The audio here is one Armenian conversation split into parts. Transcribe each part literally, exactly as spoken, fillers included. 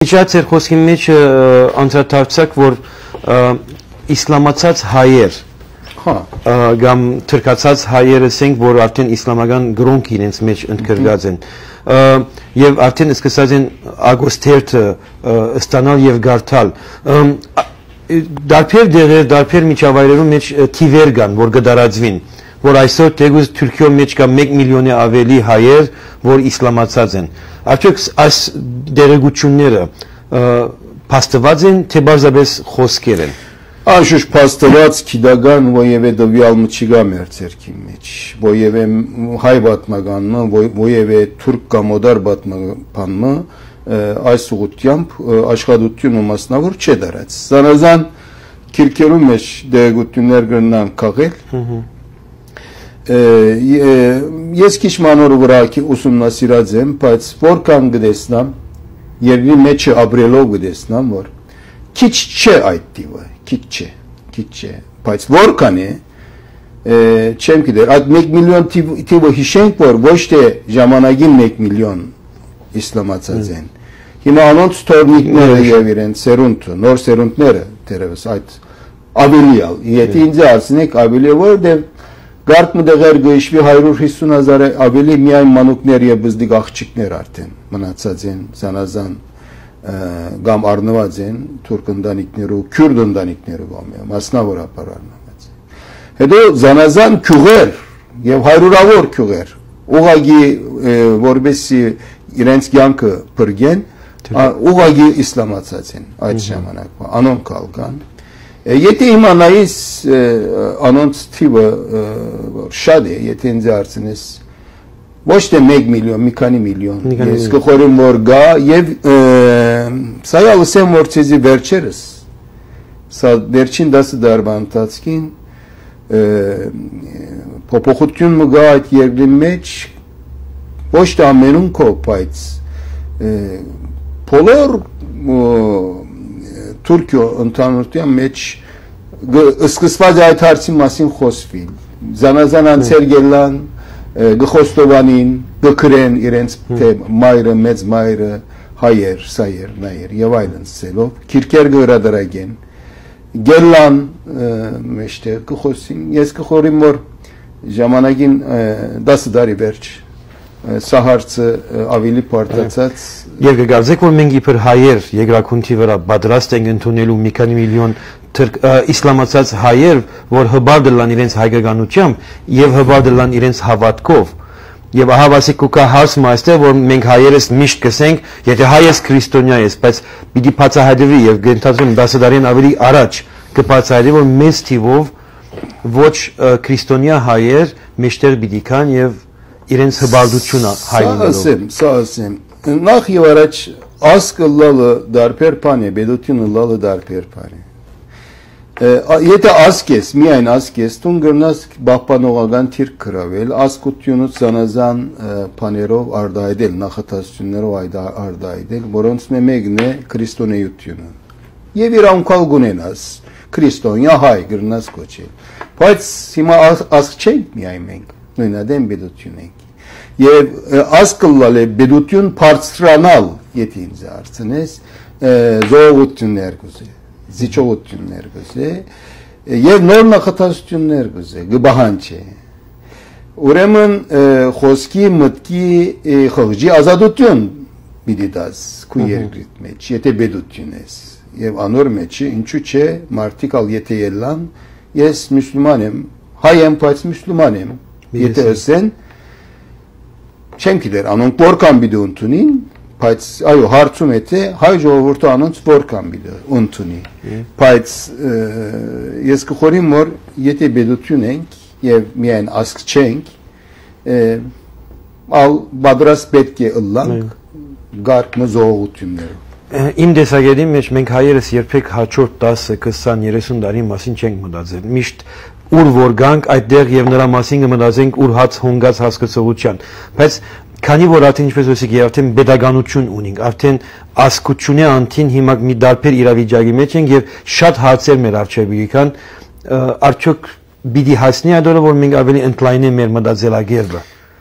Իջած էր խոսքի մեջ անդրադարձակ, որ իսլամացած հայեր կամ թրքացած հայերը ասենք, որ արդեն իսլամական գրոնք իրենց մեջ ընդգրկած են եւ արդեն սկսած են ագոստերթը ստանալ եւ գարթալ դարբեր դեղեր, դարբեր միջավայրերում մեջ թիվեր կան, որ կդարածվին, որ այսօր թեկուզ Թուրքիո մեջ կա մեկ միլիոնի ավելի հայեր, որ իսլամացած են։ Արդյոք այս դերեկությունները փաստված են, թե բարձրապես խոսքեր են։ Անշուշտ փաստված քիդական ոևէ դվյալ մչիգա մեր ցերքի մեջ, ոևէ հայ պատմականն, ոևէ թուրք կամ օդար պատմականն այս ուղղությամբ աշխատությունը մասնավոր չէ դարած։ Զանազան քիրքերում մեջ դերեկություններ կգնան քաղել։ Ես քիչ մանոր վրա ուսումնասիրած եմ, բայց որքան գտեսնամ, երկրի մեջ ապրելով գտեսնամ, որ քիչ չէ այդ տիպը, քիչ չէ, քիչ չէ, բայց որքան է, չեմ գիտեր, այդ մեկ միլիոն տիպը հիշենք, որ ոչ թե ժամանակին մեկ միլիոն իսլամացած են։ Հիմա անոնց թորնիկները եւ իրենց սերունդը, նոր սերունդները դերևս այդ ավելի ալ։ Եթե ինձ ասնեք ավելի որտեղ գարկ մտեղեր գիշվի հարյուր հիսուն հազար ավելի միայն մանուկներ եւ բզդիկ աղջիկներ արդեն մնացած են, զանազան կամ առնված են թուրք ընտանիքներու, քուրդ ընտանիքներու կամ մասնավորապես առնված։ Հետո զանազան քյուղեր եւ հարյուրավոր քյուղեր ուղագի որբեսի իրենց կյանքը բրգեն ուղագի իսլամացած են այդ ժամանակվա անոնք կալկան եթե իմանայիս անոնց թիվը շատ է եթե ինձ հարցնես ոչ թե մեկ միլիոն մի քանի միլիոն ես կխորեմ որ գա եւ սա ալսեմ որ ցեզի վերջերս սա վերջին դասը դարբա ընթացքին փոփոխություն մգա այդ երկրի մեջ ոչ թե ամենուն կո բայց Բոլոր Թուրքիո ընդհանրության մեջ սկսված այդ հարցի մասին խոսվի զանազան անցեր գելան գխոստովանին գկրեն իրենց թե մայրը մեծ մայրը հայեր սայեր նայեր եւ այլն ցելով քիրքեր գրադարագեն գելան մեջտեղ գխոսին ես կխորիմ որ ժամանակին դասը դարի վերջ սա հարցը ավելի պարտացած Եվ կգարձեք, որ մենք իբր հայեր երկրակունքի վրա պատրաստ ենք ընդունելու մի քանի միլիոն իսլամացած հայեր, որ հբար դլան իրենց հայկականությամբ եւ հբար դլան իրենց հավատքով։ Եվ ահա վասիկ կուկա հարցը այստեղ, որ մենք հայերս միշտ կսենք, եթե հայ ես քրիստոնյա ես, բայց պիտի բացահայտվի եւ գենթածում դասը դարին ավելի առաջ կբացահայտվի, որ մեծ թիվով ոչ քրիստոնյա հայեր մեջտեղ պիտի կան եւ իրենց հբարդությունը հայնելով։ Սա ասեմ, սա ասեմ Նախ եւ առաջ ասկը լալը դարբեր բան է, բեդությունը լալը դարբեր բան է։ Եթե ասկ ես, միայն ասկ ես, տուն գրնաս բաղբանողական թիրք կրավել, ասկությունուց զանազան բաներով արդայդել, նախատասություններով արդայդել, որոնց մեկն է քրիստոնեությունը։ Եվ իրանքալ գունենաս, քրիստոնյա հայ գրնաս կոչել։ Բայց հիմա ասկ չենք միայն մենք, նույնադեմ բեդություն ենք։ Եվ ասկլալ է բեդություն բարձրանալ, եթե ինձ հարցնես, զողություններ գուզե, զիջողություններ գուզե, եւ նոր նախատասություններ գուզե, գբահանջ է։ Ուրեմն խոսքի մտքի խղճի ազատություն պիտի դաս քու երկրիդ մեջ, եթե բեդություն ես։ Եվ անոր մեջ ինչու՞ չէ, մարդիկ ալ եթե ելան, ես մուսուլման եմ, հայ եմ, բայց մուսուլման եմ։ Եթե ասեն Չեմ գիտեր, անոնք որքան պիտի ընդունին, բայց այո, հարցում է թե հայ ժողովուրդը անոնց որքան պիտի ընդունի։ Բայց ես կխորիմ, որ եթե բեդություն ենք եւ միայն ասկ չենք, ալ պատրաստ պետք է ըլլանք գարկմը զողություններով։ Իմ տեսակետի մեջ մենք հայերս երբեք հաջորդ տասը, քսան, երեսուն տարի մասին չենք մտածել։ Միշտ ուր որ գանք այդտեղ եւ նրա մասին կմտածենք ուր հաց հունգած հասկացողության բայց քանի որ արդեն ինչպես ասեք արդեն pedagogiություն ունենք արդեն ասկությունի անտին հիմա մի դարբեր իրավիճակի մեջ ենք եւ շատ հարցեր մեր առջեւ եկան արդյոք պիտի հասնի այդ օրը որ մենք ավելի ընդլայնենք մեր մտածելակերպը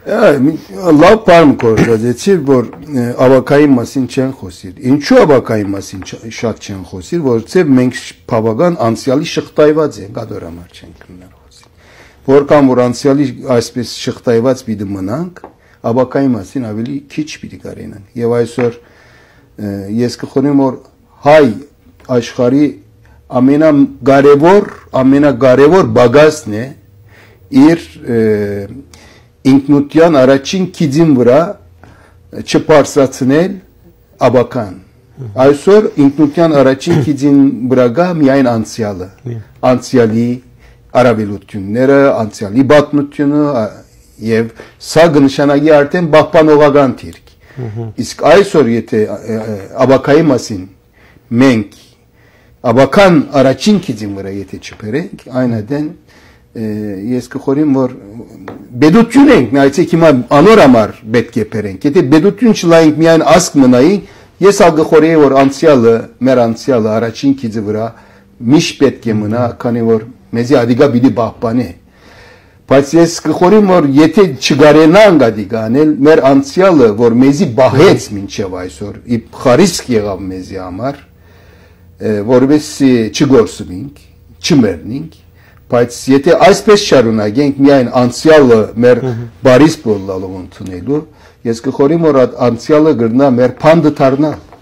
լավ բան կորզեցիր, որ ավակայի մասին չեն խոսիր։ Ինչու ավակայի մասին շատ չեն խոսիր, որովհետև մենք բավական անցյալի շղթայված ենք, ադոր համար չենք քննարկել խոսել։ Որքան որ անցյալի այսպես շղթայված պիտի մնանք, ավակայի մասին ավելի քիչ պիտի կարենանք։ Եվ այսօր ես կխորեմ, որ հայ աշխարհի ամենակարևոր, ամենակարևոր բագասն է իր ինքնության առաջին քիդին վրա չփարսացնել ավական։ Այսօր ինքնության առաջին քիդին վրա գա միայն անցյալը, անցյալի արավելությունները, անցյալի բացմությունը եւ սա կնշանակի արդեն պահպանողական դիրք։ Իսկ այսօր եթե ավակայի մասին մենք ավական առաջին քիդին վրա եթե չբերենք, այնադեն ես կխորեմ, որ բեդություն ենք, նայեցեք հիմա անոր համար պետք է բերենք։ Եթե բեդություն չլայենք միայն ասկ մնայինք, ես ալ կխորեի, որ անցյալը, մեր անցյալը առաջին քիդի վրա միշտ պետք է մնա, քանի որ մեզի ադիգա պիտի պահպանի։ Բայց ես կխորեմ, որ եթե չգարենանք ադիգա անել, մեր անցյալը, որ մեզի բահեց մինչև այսօր, խարիսկ եղավ մեզի համար, որովհետեւ չգործվենք, չմեռնենք, բայց եթե այսպես շարունակենք միայն անցյալը մեր բարիս բոլլալով ընդունելու, ես կխորեմ, որ անցյալը գրնա մեր փանդը դառնա։